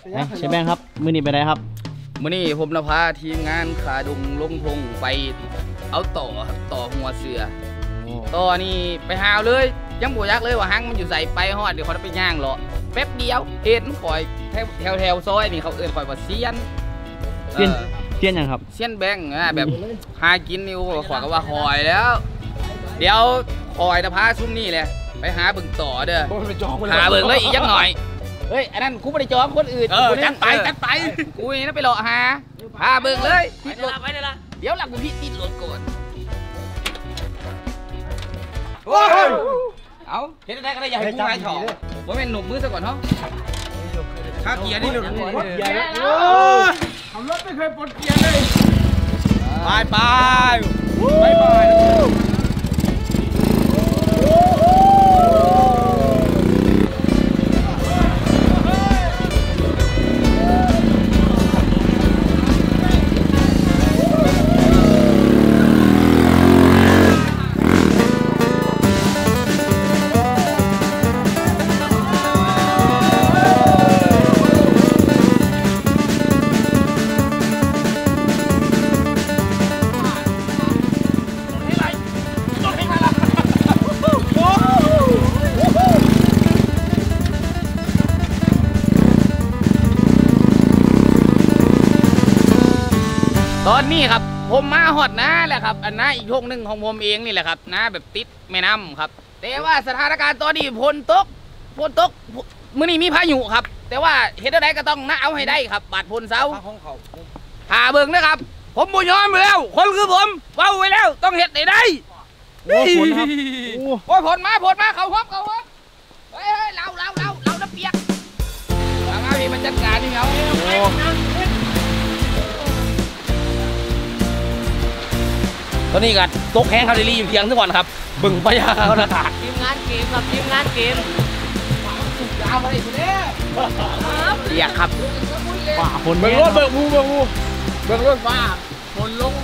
เชฟแบงค์ครับมือนี้ไปไหนครับมื้อนี้ผมนภาทีมงานขาดุงลงพงไปเอาต่อหัวเสือต่อนี่ไปหาวเลยยังบ่ยักเลยว่าหังมันอยู่ใส่ไปฮอดเดี๋ยวเขาจะไปย่างเหรอแป๊บเดียวเห็นข่อยแถวซอยนี่เขาเอิ้นข่อยว่าเซียนยังครับเซียนแบงค์แบบหากินนี่ข่อยก็ว่าหอยแล้วเดี๋ยวข่อยนภาซุ่มนี่แหละไปหาเบิ่งต่อเด้อหาเบิ่งเลยอีกจังหน่อยเฮ้ยอันนั้นกูไม่ได้จองคนอื่นจัดไปกูนี่นะไปหลอกหาพาเบิ่งเลยติดรถไปเลยล่ะเดี๋ยวหลังกูพี่ติดรถก่อนเอาเห็นได้ก็ได้อย่าให้กูหายถอดว่าเป็นหนุ่มมือซะก่อนเนาะข้าเกียร์นี่หนุ่มขับรถไม่เคยปลดเกียร์เลยไปตอนนี้ครับผมมาฮอดนะแหละครับอันนะอีกช่วงหนึ่งของผมเองนี่แหละครับนะแบบติดแม่น้ำครับแต่ว่าสถานการณ์ตอนนี้ฝนตกมื้อนี้มีพายุครับแต่ว่าเฮ็ดอะไรก็ต้องนะเอาให้ได้ครับบาดพลเสาหาเบิ่งนะครับผมบ่ยอมอยู่แล้วคนคือผมเว้าไว้แล้วต้องเฮ็ดได้โอ้ฝนครับโอ้ยฝนมาเขาฮอบเฮ้ยเราน้ำเปียกเอามาพี่มันจัดการนี่เอาตอนนี้กันตกแห้งคาร์ดิลี่อยู่เพียงทุกวันครับบึ่งพยาเขานะทีมงานเกมครับทีมงานเกมยาวมาเลยทีนี้เปียกครับฝ่าฝนเบิ่งรถเบิ่งรถฝ่าฝนลง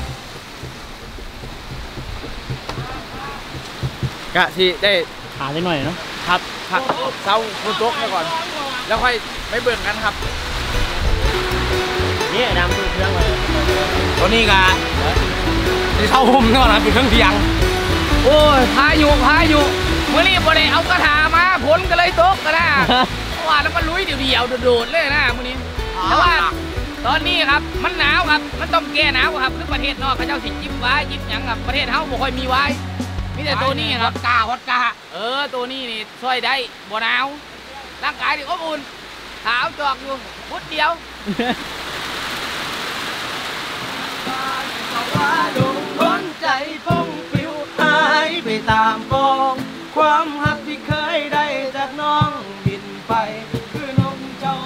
กะที่ได้หาได้หน่อยเนาะครับเซาฝนตกไปก่อนแล้วค่อยไปเบิ่งกันครับนี่ดำดูเครื่องเลยตอนนี้กะที่เข้าหุ่มนี่ก่อนครับเป็นเครื่องเสียงโอ้ยพายุเมื่อนี้บ่ได้เอากระถามาฝนก็เลยตกกันนะว่าแล้วก็ลุยเดี่ยวโดดเลยนะมื้อนี้แต่ว่าตอนนี้ครับมันหนาวครับมันต้องแก้หนาวครับคือประเทศนอกเขาเจ้าสิจิบไว้จิบหยังครับประเทศเฮาบ่ค่อยมีไว้มีแต่ตัวนี้ครับฮอตกาตัวนี้นี่ช่วยได้บ่หนาวร่างกายนี่อบอุ่นขาวจอกอยู่พุดเดียวคนใจฟงฟิวหายไปตามกองความหักที่เคยได้จากน้องบินไปคือนมเจ้า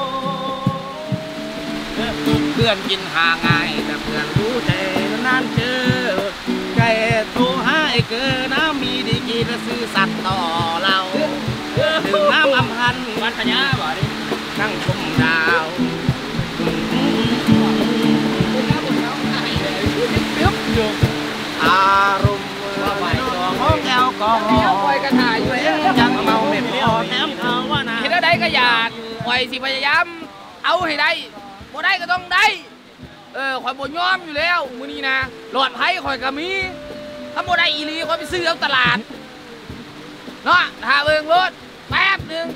เพื่อนกินหาง่ายแต่เพื่อนรู้ใจนานเจอใจโทรหาไอ้เกินน้ำมีดีกีและซื่อสัตย์ต่อเราถึงน้ำอำพันธ์วัฒนยาบ่ดินั่งชมดาวอารมณ์ของแก้วก็หอมกระถ่ายอยู่ยังเมาไม่พอแถมเขาว่านะคิดได้ก็อย่าคอยสิพยายามเอาให้ได้บ่ได้ก็ต้องได้คอยบ่ยอมอยู่แล้วมื้อนี้นะหลอดไผ่คอยก็มีถ้าบ่ได้อีหลีคอยไปซื้อเอาตลาดเนาะถ้าเบิ่งรถแป๊บนึง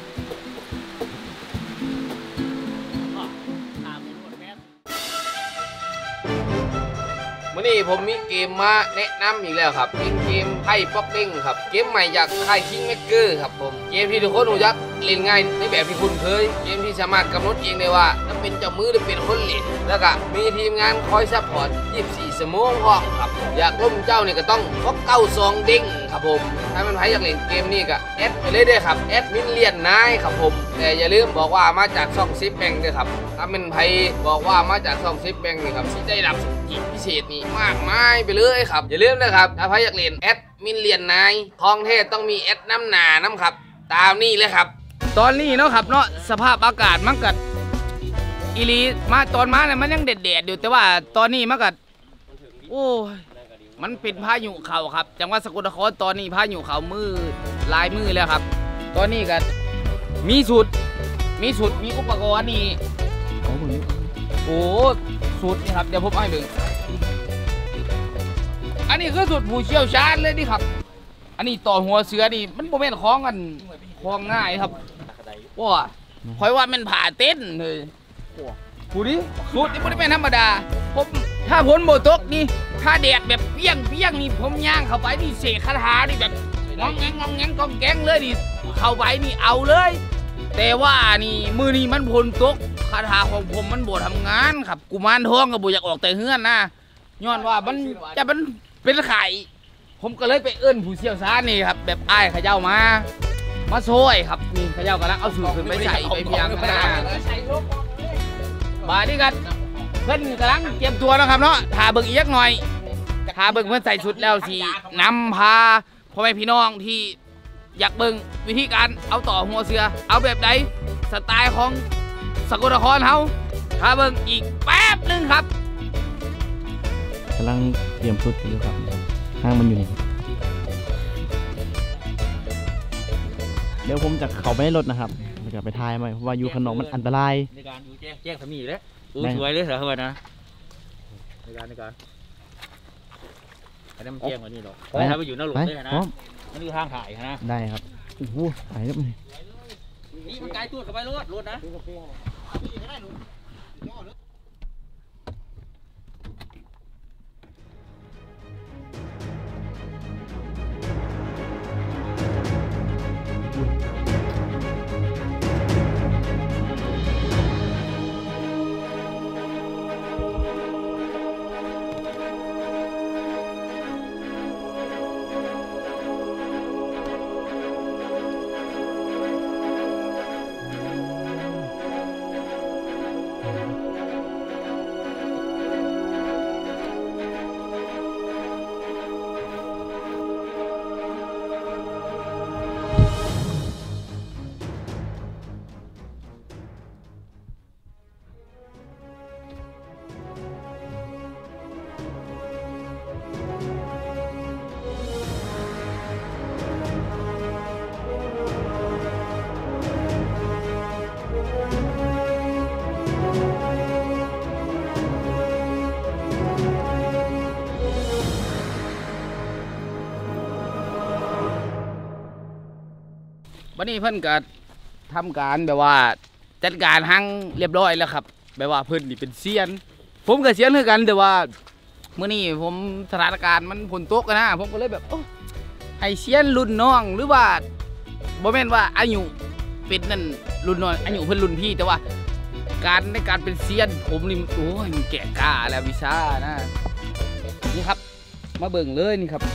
วันนี้ผมมีเกมมาแนะนำอีกแล้วครับเป็นเกมไพ่ป๊อกเด้งครับเกมใหม่จากค่ายคิงเมกเกอร์ครับผมเกมที่ทุกคนรู้จักเล่นง่ายในแบบที่คุณเคยเกมที่สามารถกำหนดเองได้ว่าจะเป็นเจ้ามือหรือเป็นคนเล่นแล้วก็มีทีมงานคอยซัพพอร์ต24 ชั่วโมงห้องครับอยากล้มเจ้านี่ก็ต้องฟอกเก้าซองเด้งครับผมถ้ามันใครอยากเล่นเกมนี้ก็แอดไปเลยได้ครับแอดมินเลียนนายครับผมแต่อย่าลืมบอกว่ามาจากช่องซิปแบงค์ด้วยครับถ้าเป็นใครบอกว่ามาจากช่องซิปแบงค์นี่ครับที่ได้รับสิทธิพิเศษนี่มากมายไปเลยครับอย่าลืมนะครับถ้าใครอยากเล่นแอดมินเลียนนายทองเทศต้องมีแอดน้ำหนาน้ำครับตามนี่เลยครับตอนนี้เนาะครับเนาะสภาพอากาศมันกัดอีลีมาตอนมาเนี่ยมันยังแดดอยู่แต่ว่าตอนนี้มันกัดโอ้ยมันเป็นพายุเข่าครับจังหวัดสกลนครตอนนี้พายุเข่ามืดลายมือแล้วครับตอนนี้กันมีสูตรมีสุดมีอุปกรณ์นี่ของผมนี่โอ้สุดนี่ครับเดี๋ยวผมเอาให้ดูอันนี้คือสุดผู้เชี่ยวชาญเลยนี่ครับอันนี้ต่อหัวเสือนี่มันโมเมนต์คล้องกันคล้องง่ายครับว่าคอยว่ามันผ่าเต้นเลยผู้นี้สุดนี่ไม่ได้เป็นธรรมดาผมถ้าผลโบตกนี่ถ้าแดดแบบเปี้ยงนี่ผมย่างเข้าไปนี่เสกคาถานี่แบบงองแงกองแกงเลยนี่เข้าไปนี่เอาเลยแต่ว่านี่มือนี่มันผลตกคาถาของผมมันบททำงานครับกุมารทองกับบุอยากออกแต่เฮือนนะย้อนว่ามันจะเป็นไข่ผมก็เลยไปเอื้อนผู้เชี่ยวชาญนี่ครับแบบอ้ายข้าเจ้ามาช่วยครับนี่ข้าเจ้ากำลังเอาสูตรขึ้นไปใส่ไปเพียงนะมาดีกันเพื่อนกำลังเตรียมตัวนะครับเนาะทาเบิกอีกหน่อยทาเบิกเพื่อนใส่ชุดแล้วสินำพาพ่อแม่พี่น้องที่อยากเบิ่งวิธีการเอาต่อหัวเสือเอาแบบใดสไตล์ของสกลนครเฮาถ้าเบิ่งอีกแป๊บนึงครับกำลังเตรียมชุดอยู่ครับห้างมันอยู่นี่เดี๋ยวผมจะเข้าไปในรถนะครับจะไปทายไหมเพราะว่าอยู่ข้างนอกมันอันตรายในการอยู่แจ้งสามีเลยสวยเลยเหรอเฮ้ยนะในการอันนั้นมันแจ้งกว่านี้หรอกถ้าไปอยู่นรกเลยนะนั่นคือทางถ่ายนะได้ครับโอ้โหถ่ายแล้วนี่มันไกลตัวเข้าไปรถนะวันนี้เพิ่นก็ทำการแบบว่าจัดการหั่งเรียบร้อยแล้วครับแบบว่าเพิ่นนี่เป็นเซียนผมก็เซียนคือกันแต่ว่าเมื่อนี้ผมสถานการณ์มันฝนตกนะผมก็เลยแบบให้เซียนรุ่นน้องหรือว่าบ่แม่นว่าอายุเป็นนั่นรุ่นน้องอายุเพิ่นรุ่นพี่แต่ว่าในการเป็นเซียนผมนี่โอ้ยมันแก่กล้าแล้ววิชานะนี่ครับมาเบิ่งเลยนี่ครับ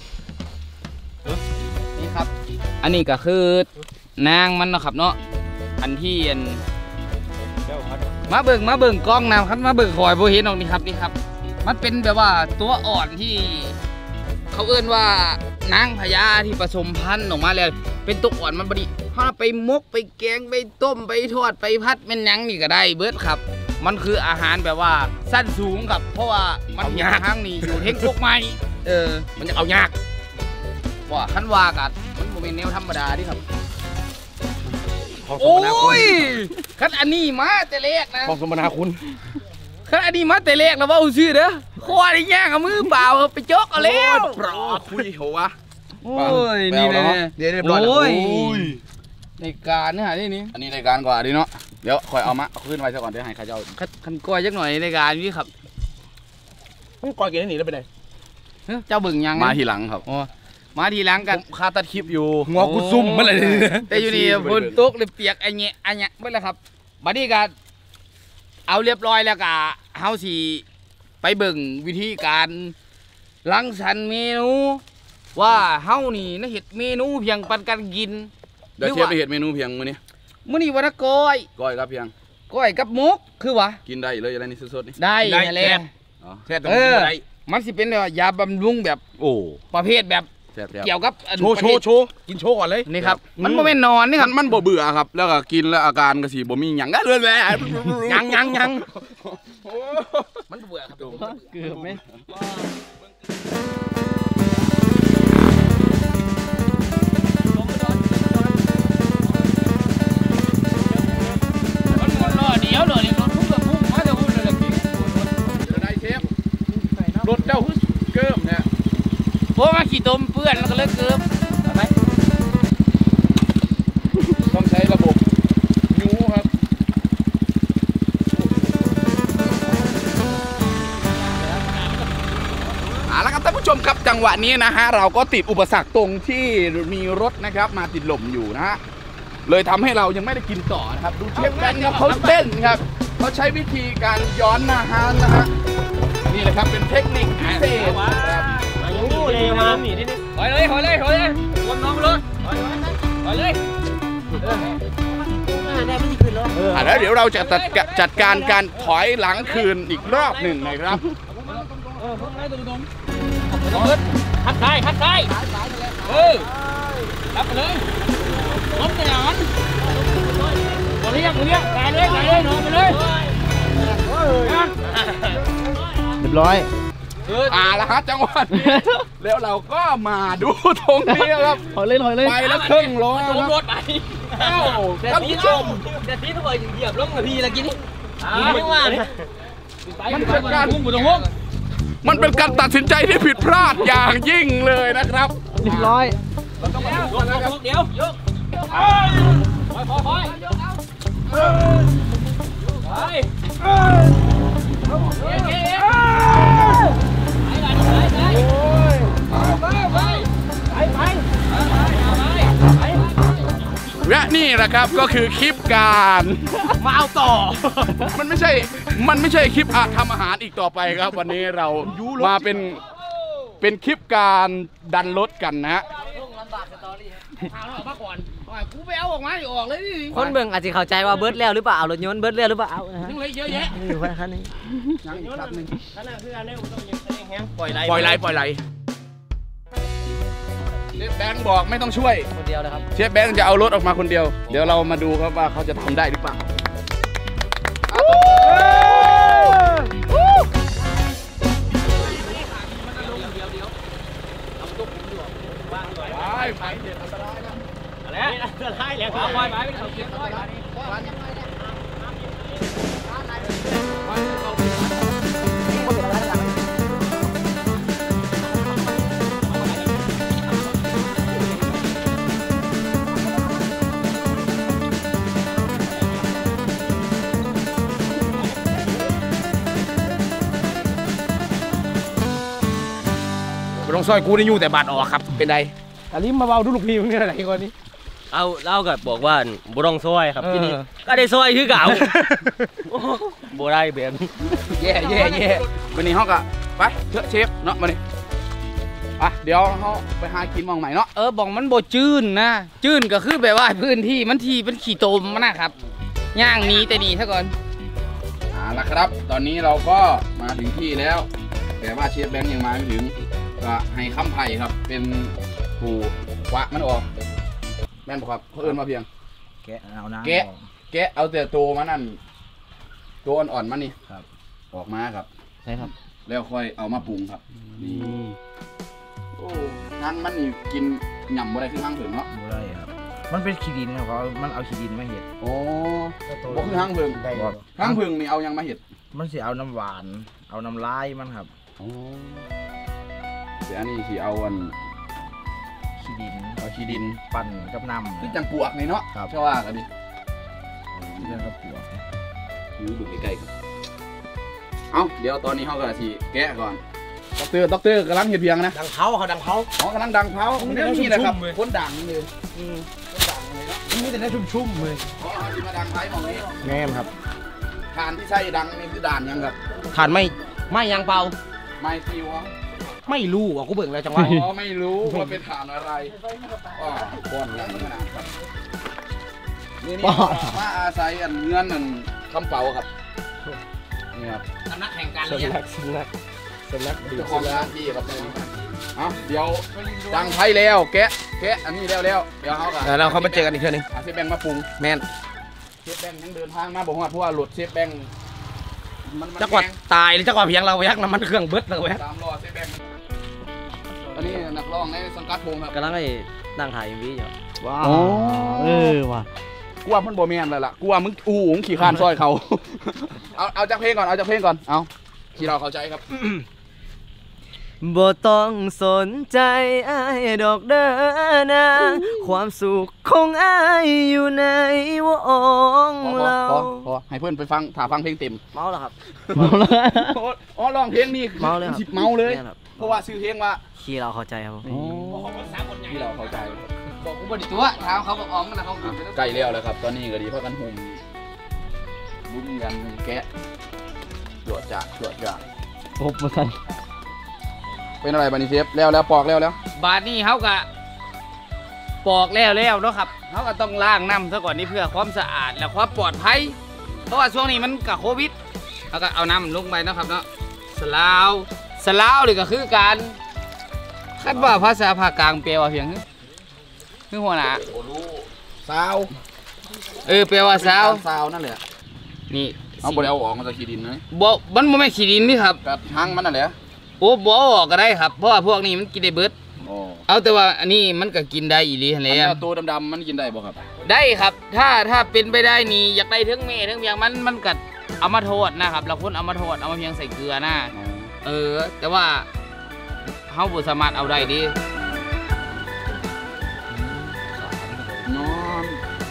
นี่ครับอันนี้ก็คือนางมันนะครับเนาะอันที่มาเบิ่งกล้องนะครับมาเบิ่งคอยโบเห็นออกนี่ครับมันเป็นแบบว่าตัวอ่อนที่เขาเอื้นว่านางพญาที่ผสมพันธุ์ออกมาแล้วเป็นตัวอ่อนมันบดีถ้าไปมกไปแกงไปต้มไปทอดไปพัดเป็นยังนี่ก็ได้เบิร์ดครับมันคืออาหารแบบว่าสั้นสูงครับเพราะว่ามันยากทั้งนี้อยู่เทคพวกไม้มันจะเอายากว่าขั้นว่ากันมันเป็นแนวธรรมดาดิครับโอ้ยขั้นอันนี้มาแต่แรกนะของสมนาคุณขั้นอันนี้มาแต่แรกแล้วว่าเอาชื่อเด้อคอได้ย่างเอามือเปล่าไปจกเอาแล้วปลอดคุยหัวโอ้ยนี่เลยเดี๋ยวเรียบร้อยแล้วในการเนี่ยนี่อันนี้ในการกว่าดิเนาะเดี๋ยวคอยเอามาขึ้นไว้ซะก่อนเดี๋ยวให้ข้าเจ้าขันก้อยจักหน่อยในการนี่ครับก้อยเกณฑ์หนีแล้วไปไหนเจ้าบึงยังมาทีหลังครับมาทีหลังกันคาตัดคลิปอยู่หัวกูซุ่มเมื่อไหร่แต่อยู่นี่ฝนตกเลยเปียกอันเนี้ยเมื่อไรครับบัดนี้ก็เอาเรียบร้อยแล้วก็เฮาสิไปเบิ่งวิธีการรังสรรค์เมนูว่าเฮานี่นะเห็ดเมนูเพียงปันกันกินเดี๋ยวเชฟไปเห็ดเมนูเพียงมื้อนี้วันก้อยครับเพียงก้อยกับมุกคือวะกินได้เลยอะไรนี่สดๆนี่ได้แล้วแซ่บได้มันสิเป็นยาบำรุงแบบประเภทแบบเกี่ยวกับโชว์กินโชว์ก่อนเลยนี่ครับมันบ่แม่นนอนนี่ครับมันบ่เบื่อครับแล้วก็กินแล้วอาการก็สิบ่มีหยังก็เลยแหละยังมันเบื่อครับเกือบไหมผมมาขี่ตมเพื่อนแล้วก็เลิกเกิมไปต้องใช้ระบบยูครับแล้วครับท่านผู้ชมครับจังหวะนี้นะฮะเราก็ติดอุปสรรคตรงที่มีรถนะครับมาติดหล่มอยู่นะฮะเลยทำให้เรายังไม่ได้กินต่อนะครับดูเชฟแบงค์ครับเขาเต้นครับเขาใช้วิธีการย้อนอาหารนะฮะนี่แหละครับเป็นเทคนิคพิเศษครับโอ้เลยมาหนีดิถอยเลยรวมน้องเลยถอยเลยแล้วเดี๋ยวเราจะจัดการการถอยหลังคืนอีกรอบหนึ่งนะครับหัดซ้ายรับไปเลยล้มไปหนอนเรียกไกลเลยนอนไปเลยเรียบร้อยแล้วครับจังหวะนี้แล้วเราก็มาดูตรงนี้ครับถอยเลยไปแล้วครึ่งล้อครับรถไปท่านผู้ชมแต่ที่เขาบอกเหยียบลงกับพี่ละกินนี่ไม่ว่าเลยมันเป็นการตัดสินใจที่ผิดพลาดอย่างยิ่งเลยนะครับเรียบร้อยเดี๋ยวยกและนี่แหละครับก็คือคลิปการมาเอาต่อ มันไม่ใช่คลิปทำอาหารอีกต่อไปครับ วันนี้เรามาเป็นคลิปการดันรถกันนะฮะกูไปเอาออกมาออกเลยดิคนเบิ่งอาจจะเข้าใจว่าเบิร์ดแล้วหรือเปล่ารถยนต์เบิร์ดแล้วหรือเปล่านะฮะยังเลยเยอะแยะนี่อยู่คันนี้ยังอีกครับนึงขนาดคืออันนี้ผมต้องยังแห้งปล่อยไหลปล่อยไหลเชฟแบงค์บอกไม่ต้องช่วยคนเดียวนะครับเชฟแบงค์จะเอารถออกมาคนเดียวเดี๋ยวเรามาดูครับว่าเขาจะทำได้หรือเปล่าไปเด็ดอันตรายนะแล้วจะไล่แล้วครับปล่อยไปเขาเก็บปล่อยไปลงซอยกูได้อยู่แต่บาดออกครับเป็นไรอาลิมมาเบาดูลูกพี่มึงอะไรก่อนนี้เอาเล่ากับบอกว่าบุรองซอยครับที่นี่ก็ได้ซอยคือเก่าโบได้เบียนแย่วันนี้เขาก็ไปเชฟเนาะมาดิเดี๋ยวเขาไปหากินมองใหม่เนาะบอกมันโบจื้นนะจื้นก็คือแบบว่าพื้นที่มันทีเป็นขี่ตมนะครับย่างนี้แต่ดีซะก่อนละครับ ตอนนี้เราก็มาถึงที่แล้วแต่ว่าเชฟแบงค์ยังมาไม่ถึงก็ให้คำไผ่ครับเป็นผู้ควักมันออกแม่นปะครับเขาเอิ้นมาเพียงแกะเอาแต่ตัวมันนั่นตัวอ่อนๆมันนี่ครับออกมาครับใช่ครับแล้วค่อยเอามาปรุงครับนี่โอ้ทั้งมันนี่กินหย่ำบ่ได้คือทั้งเผิงเนาะบ่ได้ครับมันเป็นขี้ดินครับมันเอาขี้ดินมาเห็ดโอ้บ่คือทั้งเผิงทั้งเผิงนี่เอายังมาเห็ดมันสิเอาน้ำหวาน เอาน้ำลายมันครับโอ้แต่อันนี้สิเอาอันขี้ดินเอาขี้ดินปั่นกับน้ำคือจังปวกนี่เนาะครับใช่ว่ากันดิเรื่องกับปวกดูใกล้ๆครับเอาเดี๋ยวตอนนี้เขาก็สิแกะก่อนด็อกเตอร์กำลังเห็ดเพียงนะดังเผาเขาดังเผาอ๋อกำลังดังเผานี่แหละครับคนดังเลยคนดังเลยเนาะมีแต่ได้ชุ่มๆเลยอ๋อที่มาดังไฟของนี้แง่ครับฐานที่ใส่ดังนี่คือด่านยังครับฐานไม่ยังเป่าไม้ซิวไม่รู้อ่ะกูเบิ่งแล้วจังหวะอ๋อไม่รู้ว่าเป็นฐานอะไรอ๋อป้อนยังขนาดครับนี่มาอาศัยอันเงื่อนอันคำเป่าครับนี่ครับสำนักแห่งการเรียนสำนักเจ้าของร้านที่ครับเอาเดี๋ยวดังไฟแล้วแกะอันนี้แล้วเดี๋ยวเขาก็เราเข้ามาเจอกันอีกเทื่อนึงเชฟแบงค์มาปรุงแมนเชฟแบงค์ยังเดินทางมาบอกว่าเพราะว่าหลุดเชฟแบงค์มันจักว่าตายหรือจักว่าเพียงเรายักน้ำมันเครื่องเบิดเราแวะตามรอเชฟแบงค์อันนี้นักร้องในสังกัดวงครับกำลังไอ้นั่งถ่ายMVอยู่ว้าวว่ะกูว่ามันโบแมนเลยล่ะกูว่ามึงมึงขี่คานซอยเขา เอาจากเพลงก่อนเอาขี่เราเข้าใจครับบ่ต้องสนใจอ้ายดอกเด้อนะความสุขของอ้ายอยู่ในวงเราพอให้เพื่อนไปฟังถ้าฟังเพลงเต็มเมาแล้วครับอ๋อร้องเพลงนี้เมาเลยครับสิบเมาเลยแม่นครับเพราะว่าชื่อเพลงว่าขี้เราเข้าใจครับที่เราเข้าใจบอกกูบริตัวถามเขาบอกอ๋อมกันนะเขาใกล้แล้วครับ ตอนนี้ก็ดีเพราะกันหุ่มบุ้มกันแกะจวดจ่าจวดจ่าโอ้ประทันเป็นอะไรบานิเซฟแล้วปอกแล้วบาดนี้เขาก็ปอกแล้วเนาะครับเขาก็ต้องล้างน้ำซะก่อนนี่เพื่อความสะอาดและความปลอดภัยเพราะว่าช่วงนี้มันกับโควิดเขาก็เอาน้ำลงไปเนาะครับเนาะสลาวนี่ก็คือการคาดว่าภาษาภาคกลางแปลว่าเพียงคือหัวหน้าซาวแปลว่าสาวซาวนั่นแหละนี่เอาบ่ได้เอาออกมาจากขี้ดินนะบ่มันบ่แม่นขี้ดินนี่ครับกับหางมันนั่นแหละโอ้บ่ออกก็ได้ครับเพราะว่าพวกนี้มันกินได้เบิดโอ้เอาแต่ว่าอันนี้มันก็กินได้อีหลีหั่นแหอันละนี้ตัวดำๆมันกินได้บ่ครับได้ครับถ้าเป็นไปได้นี่อยากได้ทั้งแม่ทั้งเพียงมันกัดเอามาโทษนะครับเราคนเอามาโทษเอามาเพียงใส่เกลือนะแต่ว่าเฮาบ่สามารถเอาได้ดินอน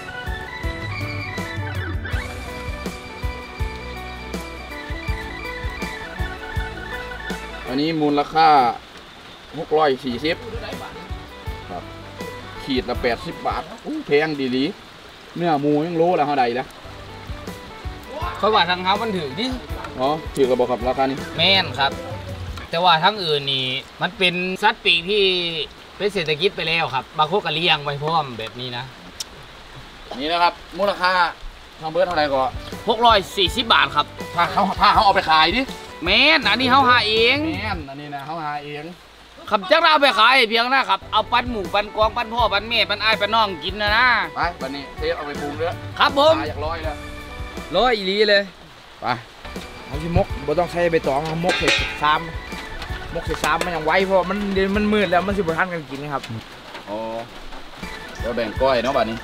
อันนี้มูลค่า640ครับขีดละ80 บาทอู้แพงดีหลีเนื้อหมูยังโลละเท่าใดแล้วเพราะว่าทางเฮามันถือดิอ๋อถือกระบอกครับราคานี้แม่นครับ แต่ว่าทั้งอื่นนี่มันเป็นสัตว์ปีกที่เป็นเศรษฐกิจไปแล้วครับบางคนก็เลี้ยงไว้พร้อมแบบนี้นะนี่นะครับมูลค่าทางเบิร์ดเท่าไหร่ก็ 640 บาทครับถ้าเขาเอาไปขายดิแม่นอันนี้เฮาหาเองแม่นอันนี้นะเขาหาเองขับจักรเอาไปขายเพียงนะครับเอาปั้นหมูปั้นกวางปั้นพ่อปั้นแม่ปั้นอ้ายปั้นน้องกินนะไปวันนี้เทปเอาไปปรุงเด้อครับผมปลาอยากร้อยแล้วร้อยอีหลีเลยไปเอาที่มกบ่ต้องใช้ใบตองเอามกเห็ด3มกเห็ด3มันยังไวเพราะมันเดี๋ยวมันมืดแล้วมันสิบ่ทันกันกินครับโอ้เดี๋ยวแบ่งก้อยเนาะบัดนี้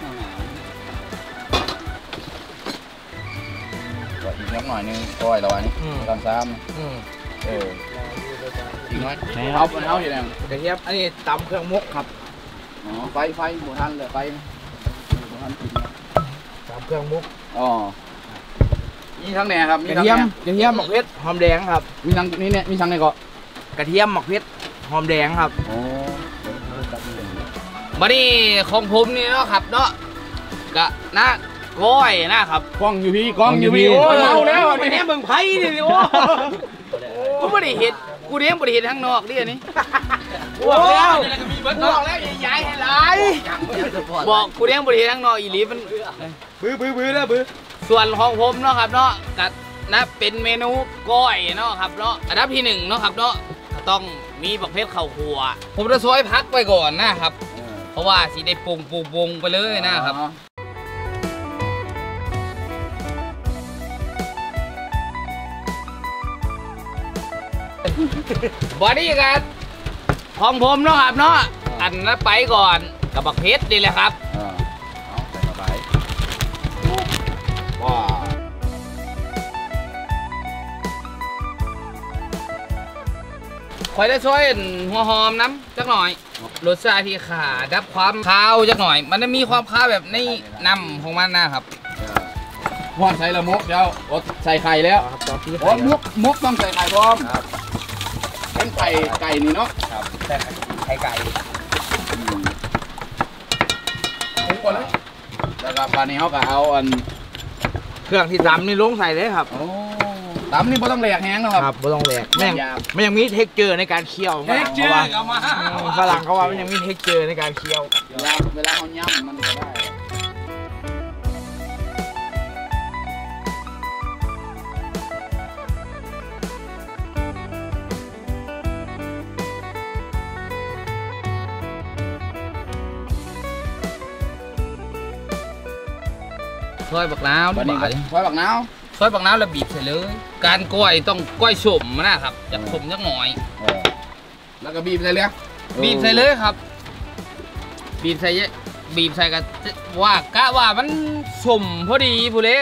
ก็อีกนิดหน่อยนึงก้อยแล้วอันนี้ตอนซ้ำอีกน้อยเอาอย่างไรกระเทียมอันนี้ตำเครื่องมกครับอ๋อไฟหมูทันเลยไฟหมูทันกินตำเครื่องมกอ๋อมีทั้งแหน่ครับกระเทียมหมกเพชรหอมแดงครับมีทั้งนี่เนี่ยมีทั้งไหนก็กระเทียมหมกเพชรหอมแดงครับโอ้บัดนี้ของผมนี่เนาะครับเนาะกะนะก้อยนะครับกล้องอยู่พี่กล้องอยู่พี่โอ้ยเอาแล้วไปแหนเมืองไผ่นี่โอ้กูไม่ได้เห็นกูเลี้ยงบ่ได้เห็นข้างนอกดิอันนี้บอกแล้วบอกแล้วใหญ่ๆให้หลายบอกกูเลี้ยงบ่ได้เห็นข้างนอกอีหลีมันบื้อแล้วบื้อส่วนของผมเนาะครับเนาะกะนะเป็นเมนูก้อยเนาะครับเนาะอันดับที่1เนาะครับเนาะก็ต้องมีประเภทข้าวคั่วผมจะซอยพักไปก่อนนะครับ เพราะว่าสิได้ปรุงไปเลยนะครับบอดี้กันของผมเนาะครับเนาะอันนั้นไปก่อนกับบักเพชรนี่แหละครับเอาใส่เข้าไปว้าคอยได้ช่วยหัวหอมน้ำจักหน่อยรสชาติที่ขาดับความคาวจักหน่อย มันจะมีความคาวแบบในน้ำของมันนะครับพอใส่ละมกเดี๋ยวใส่ไข่แล้วครับตอนที่โอ้มกต้องใส่ไข่พร้อมเป็นไก่นี่เนาะแต่ไข่ไก่ปรุงก่อนเลยแล้วก็ปลานี้เขาก็เอาอันเครื่องที่ตำนี่ลงใส่เลยครับโอ้ตำนี่ไม่ต้องแหลกแห้งนะครับครับบ่ต้องแหลกแม่งมันยังมีเทคเจอร์ในการเคี่ยวเทคเจอร์เอามาฝรั่งเขาว่ามันยังมีเทคเจอร์ในการเคี่ยวเวลาเขาย่ำมันก็ได้ซอยบักนาวบัดนี้บาทซอยบักนาวซอยบักนาวแล้วบีบใส่เลย การก้อยต้องก้อยสมนะครับอยากสมจักหน่อยแล้วก็บีบใส่เลยบีบใส่เลยครับ บีบใส่เยอะบีบใส่กันว่ากะว่ามันสมพอดีผู้เล่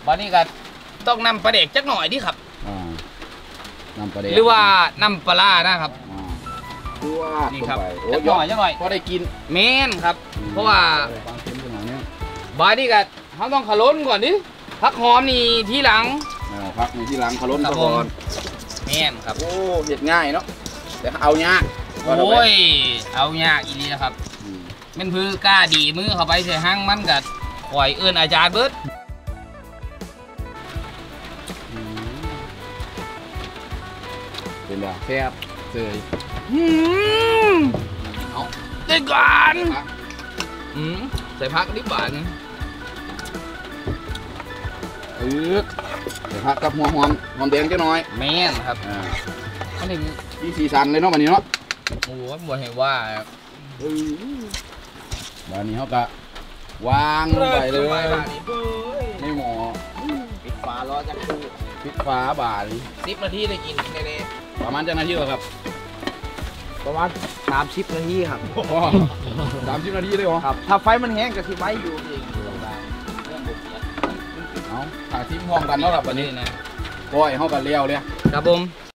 วันนี้ก็ต้องนำปลาเด็กจักหน่อยดิครับนำปลาเด็กหรือว่านำปลาร้านะครับดูว่านี่ครับโอ้จักหน่อยจักหน่อยพอได้กินแม่นครับ เพราะว่าความเค็มขนาดนี้บายนี่ก็เขาต้องขล้นก่อนดิผักหอมนี่ทีหลังพักในที่หลังขล้นครับก่อนแม่นครับโอ้เห็ดง่ายเนาะแต่เอายากโอ้ยเอายากอีหลีนะครับแม่นพือกล้าดีมือเข้าไปใส่ห้างมันก็คอยเอื้อนอาจารย์เบิดเป็นแบบแซ่บเสยเอาได้ก่อนใส่พักนิดบาทเดี๋ยวพักกับหอมแดงจะน้อยแม่นครับอันนี้มีสีสันเลยเนาะวันนี้เนาะโอ้ยบ่เห็นว่าวันนี้เขาก็วางลงไปเลยไม่หมอปิดฝาล้อจักรคู่พริกฟ้าบาท 10 นาทีได้กินแน่ประมาณจังนาทีเหรอครับประมาณ30 นาทีครับ 30 นาทีเลยเหรอครับถ้าไฟมันแห้งก็สิไว้อยู่เองเอาถ่ายทิ้งพร้อมกันเนาะครับๆวันนี้นะก้อยเขาก็เลี้ยวเลยครับผม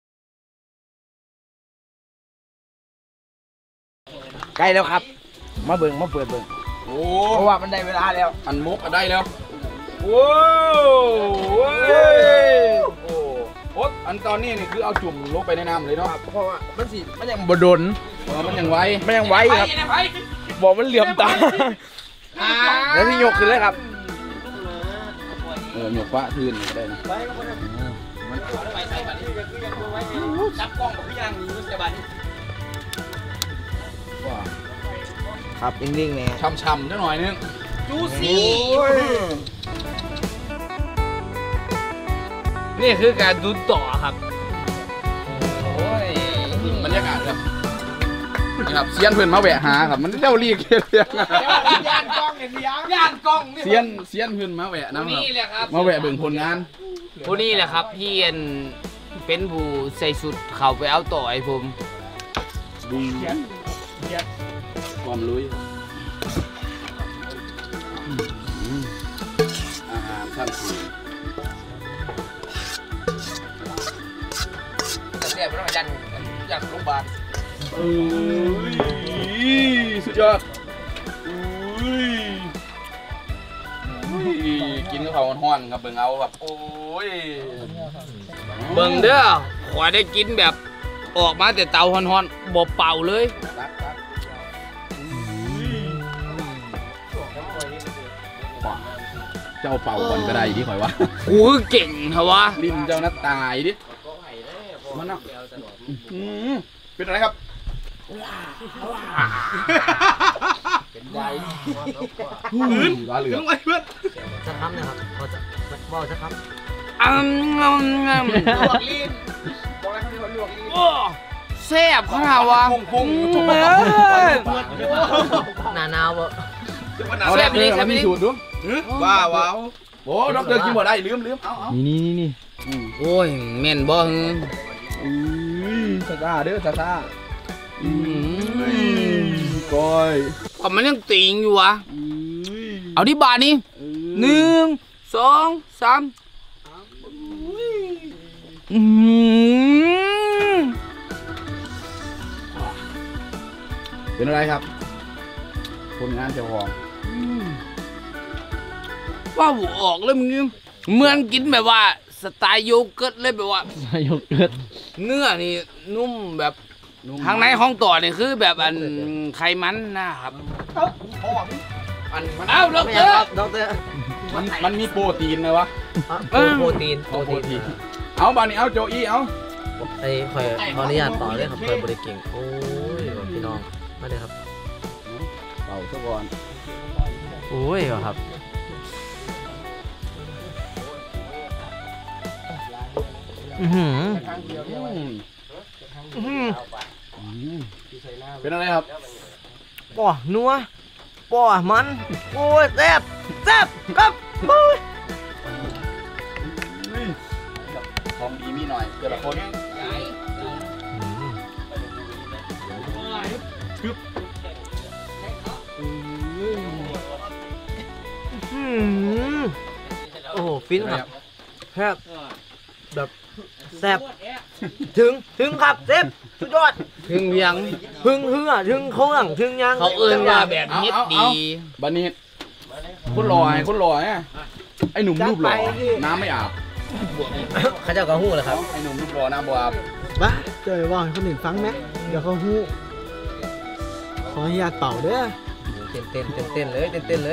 ใกล้แล้วครับ มาเบิ่งมาเปิดเบิ่งโอ้เพราะว่ามันได้เวลาแล้วอันมุกก็ได้แล้วว้าวอันตอนนี้นี่คือเอาจุ่มลงไปในน้ำเลยเนาะเพราะว่ามันยังบ่ดนมันยังไวมันยังไว้ครับบอกมันเหลื่อมตาแล้วพี่ยกขึ้นเลยครับหยกฟ้าทืนก็ได้นะจับกล้องกับพี่ยังอยู่ใช่ป่ะว่าครับนิ่งๆแน่ช่ำๆจังหน่อยนึงจูซี่นี่คือการดูต่อครับโอ้ยบรรยากาศครับนะครับเซียนเพื่อนมาแวะหาครับมันเจ้าลีกเรียกย่านกล้องเห็นยังย่านกล้องนี่เซียนเพื่อนมาแวะนะคนี่แหละครับมาแวะเบิ่งผลงานผู้นี้แหละครับพี่เป็นผู้ใส่สุดเขาไปเอาต่อไอ้ผมดูความลุยอาหารชั้นสูงแต่เนี่ยเป็นยันโรงพยาบาลสุดยอดกินกับข้าวฮ้อนๆครับเบิ่งเอาแบบโอ้ยเบิ่งเด้อขอได้กินแบบออกมาแต่เตาฮ้อนๆบ่เป่าเลยเจ้าเป่าก่อนก็ได้ที่ข่อยว่ากูคือเก่งเหรอวะลิ้นเจ้านัดตายดิมันเนาะเป็นอะไรครับเป็นใหญ่ว้าเหลือจะทำนะครับพอจะบอกจะทำโอ้แซ่บขนาดวะหนาหนาวบ่เอาแซ่บเลยครับมีสูตรดูว้าวโอ้ดอกเตอร์กินบ่ได้ลืมเอานี่โอ้ยแม่นบ่ฮึซาซาเด้อซาซาก้อยก็มันยังติงอยู่วะเอาที่บาทนี้1 2 3 เป็นอะไรครับคนงานเจ้าของว่าหูออกเลยมึงเหมือนกินแบบว่าสไตล์โยเกิร์ตเลยแบบว่าสายกเกิดเนื้อนี่นุ่มแบบข้างในห้องต่อนี่คือแบบอันไขมันนะครับอันมันเอ้าดอกไม่เตใช่อครัร์บดอกเตอร์มันมีโปรตีนเลยวะโปรตีนเอาบานี่เอาโจอี้เอาไอ้ขออนุญาตต่อเลยครับเพื่อนบริเก่งโอ้ยพี่น้องมาเลยครับเป่าซะก่อนโอ้ยครับเป็นอะไรครับป่อนัวป่อมันโอ้ยแซ่บครับโอ้ยของดีมีหน่อยแต่ละคนโอ้ฟินครับแบบแซ่บถึงครับเซฟสุดยอดถึงเพียงถึงเหือถึงเครื่องถึงยังเขาเอิ้นว่าแบบเฮ็ดดีบันนี้คนรอไอ้หนุ่มรูปหล่อน้ำไม่อาบข้าเจ้าก็ฮู้แหละครับไอ้หนุ่มรูปหล่อน้ำบ่อาบบ้าเจอว่าให้คนอื่นฟังไหมเดี๋ยวเขาฮู้ขออนุญาตเป่าเด้อเต้นเลย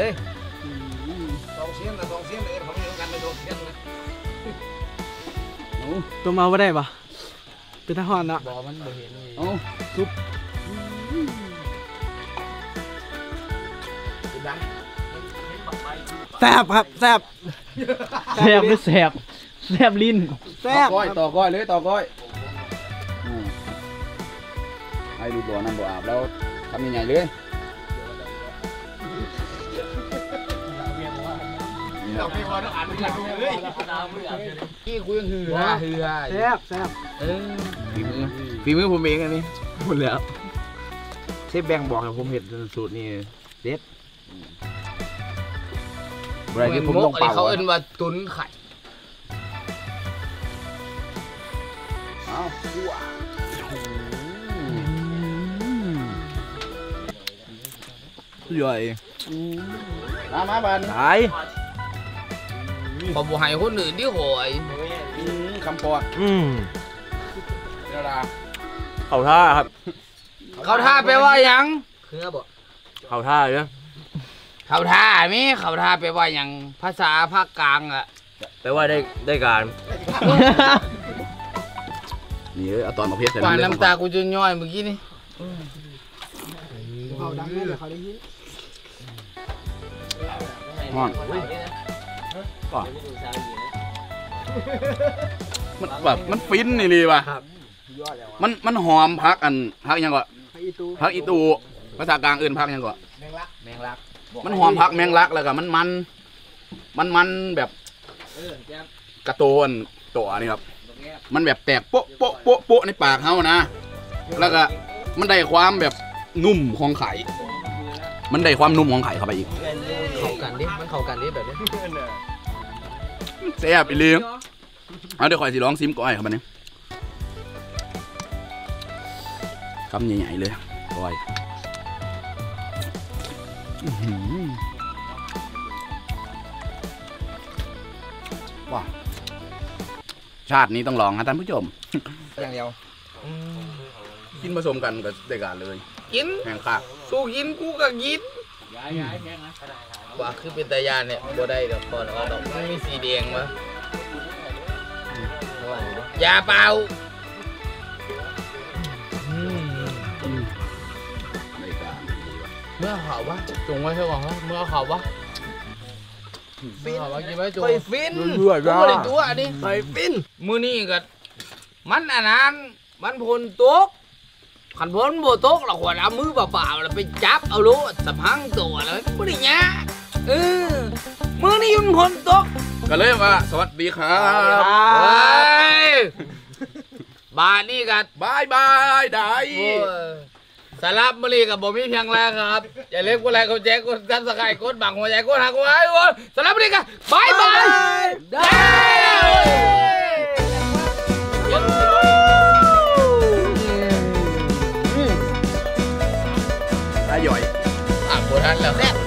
ตัวเมาไม่ได้ปะเป็นทหารเนาะบ่มันบ่เห็นเอ้าซุปแซบครับแซบแซบหรือแซบแซบลิ้นแซต่อบ ก้อยเลยต่อก้อยไอ้รูปหล่อน้ำบ่อาบแล้วทำยังไงเลยนี่คุยกันคือแซบแซบฝีมือผมเองอันนี้พูดแล้วเชฟแบงค์บอกให้ผมเห็นสูตรนี่เด็ดอะไรที่ผมต้องเป่าเขาเอิ้นว่าตุ๋นไข่เอาย่อยมาบันตายพอบ่ให้คนอื่นดิโหยคำปอดเดี๋ยวละเข้าท่าครับเขาท่าแปลว่าหยังเครือบ่เข้าท่าเลยนะเขาท่ามีเขาท่าแปลว่าหยังภาษาภาคกลางอ่ะแปลว่าได้การนี่เอาตอนมาเพชรใส่ปานเลยน้ำตากูจะย่อยเมื่อกี้นี่เขาดังเลยเขาได้ยินห่อนมันแบบมันฟินนี่เลยว่ะมันหอมพักยังก่อนพักอีตูภาษากลางอื่นพักยังก่อนแมงลักมันหอมพักแมงลักแล้วก็มันแบบกระโตนตัวนี่ครับมันแบบแตกโป๊ะโป๊ะโป๊ะโป๊ะในปากเขานะแล้วก็มันได้ความแบบนุ่มของไข่มันได้ความนุ่มของไข่เข้าไปอีกเข้ากันดิมันเข้ากันดิแบบนี้แซ่บอีเลี้ยงเอาเดี๋ยวคอยสิร้องซิมก้อยครับมันนี้คำใหญ่ๆเลยก้อยว้าวชาตินี้ต้องลองนะท่านผู้ชมอย่างเดียวกินผสมกันกับได้การเลยกินแห้งข้าสู้กินกูก็กินว่าคือเป็นตายานเนี่ยบ่ได้ดอกก่อนว่าดอกมันมีสีแดงมายาเปล่าได้การเมื่อเขาวะจงไว้เท่าก่อนวะเมื่อเขาวะเมื่อเขาวะกินไว้จงไปฟินเรื่อยกูบ่ได้ตัวนี่ไปฟินมื้อนี้ก็มันอันนั้นมันพลตกขันพ้นโบตกเราขวดเอามือเปล่าๆเราไปจับเอาโลดสะพังตัวแล้วไม่ได้ยะมือนี่ยุนพลตกก็เลยว่าสวัสดีครับเฮ้ยบาทนี่กันบายบายได้สลับมือนี่กับบ่มีเพียงแรงครับอย่าเล่นกูแรงเขาแจ๊กกูทันสกายกดบังหัวใจกดหักกูไว้สลับมือนี่กันบายบายได้ได้ย่อยอ่ะบ่ทันแล้ว